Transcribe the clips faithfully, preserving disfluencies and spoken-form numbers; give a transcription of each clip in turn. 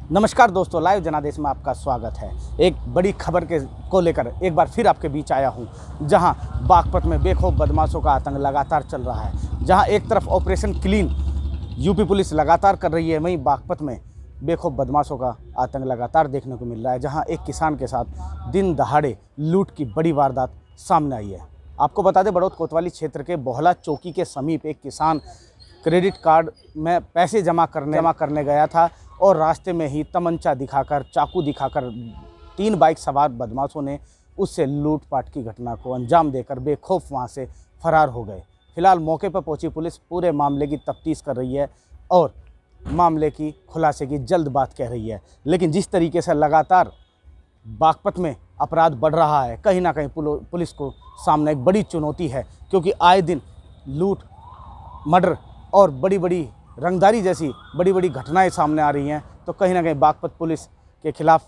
नमस्कार दोस्तों, लाइव जनादेश में आपका स्वागत है। एक बड़ी खबर के को लेकर एक बार फिर आपके बीच आया हूं, जहां बागपत में बेखौफ बदमाशों का आतंक लगातार चल रहा है। जहां एक तरफ ऑपरेशन क्लीन यूपी पुलिस लगातार कर रही है, वहीं बागपत में बेखौफ बदमाशों का आतंक लगातार देखने को मिल रहा है। जहां एक किसान के साथ दिन दहाड़े लूट की बड़ी वारदात सामने आई है। आपको बता दें, बड़ौद कोतवाली क्षेत्र के बोहला चौकी के समीप एक किसान क्रेडिट कार्ड में पैसे जमा करने जमा करने गया था और रास्ते में ही तमंचा दिखाकर, चाकू दिखाकर तीन बाइक सवार बदमाशों ने उससे लूटपाट की घटना को अंजाम देकर बेखौफ वहां से फरार हो गए। फिलहाल मौके पर पहुंची पुलिस पूरे मामले की तफ्तीश कर रही है और मामले की खुलासे की जल्द बात कह रही है। लेकिन जिस तरीके से लगातार बागपत में अपराध बढ़ रहा है, कहीं ना कहीं पुलिस को सामने एक बड़ी चुनौती है, क्योंकि आए दिन लूट, मर्डर और बड़ी बड़ी रंगदारी जैसी बड़ी बड़ी घटनाएं सामने आ रही हैं। तो कहीं ना कहीं बागपत पुलिस के खिलाफ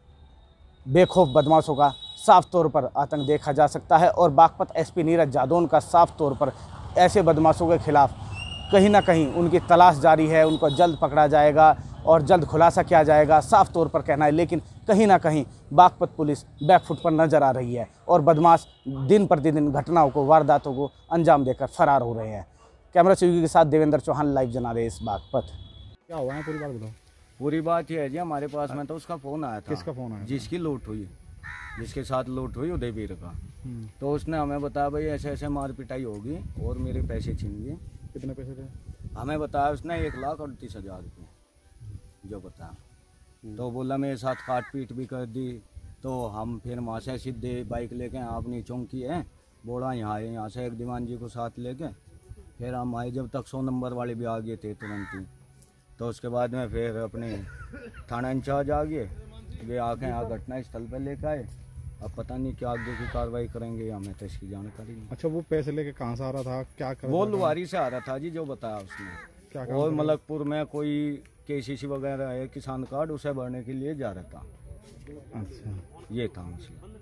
बेखौफ बदमाशों का साफ तौर पर आतंक देखा जा सकता है और बागपत एसपी नीरज जादौन का साफ तौर पर ऐसे बदमाशों के खिलाफ कहीं ना कहीं उनकी तलाश जारी है। उनको जल्द पकड़ा जाएगा और जल्द खुलासा किया जाएगा, साफ तौर पर कहना है। लेकिन कहीं ना कहीं बागपत पुलिस बैकफुट पर नजर आ रही है और बदमाश दिन प्रतिदिन घटनाओं को, वारदातों को अंजाम देकर फरार हो रहे हैं। कैमरा सहयोगी के साथ देवेंद्र चौहान, लाइव जनादेश बागपत। क्या हुआ है पूरी बात बताओ। पूरी बात ये है जी, हमारे पास में तो उसका फोन आया था। किसका फोन आया? जिसकी लूट हुई, जिसके साथ लूट हुई उदयवीर का। तो उसने हमें बताया भाई ऐसे ऐसे मार पिटाई होगी और मेरे पैसे छीन लिए। कितने पैसे थे? हमें बताया उसने एक लाख अड़तीस हजार रुपये जो बताया। तो बोला मेरे साथ काट पीट भी कर दी। तो हम फिर वहाँ से सीधे बाइक लेके अपनी चौंकी है बोड़ा यहाँ आए, यहाँ से एक दीवान जी को साथ लेके फिर हम आए। जब तक सौ नंबर वाले भी आ गए थे तुरंत ही, तो उसके बाद में फिर अपने थाना इंचार्ज आ गए, वे आके यहाँ घटना स्थल पर लेकर आए। अब पता नहीं क्या आगे की कार्रवाई करेंगे, हमें तो इसकी जानकारी नहीं। अच्छा, वो पैसे लेके कहाँ से आ रहा था, क्या कर वो लुहारी से आ रहा था जी, जो बताया उसने। क्या और मलकपुर में कोई केसीसी वगैरह है, किसान कार्ड, उसे भरने के लिए जा रहा था। अच्छा, ये था मसला।